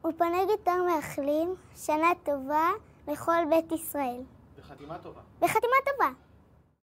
אולפני גיטר מאחלים שנה טובה לכל בית ישראל. בחתימה טובה. בחתימה טובה.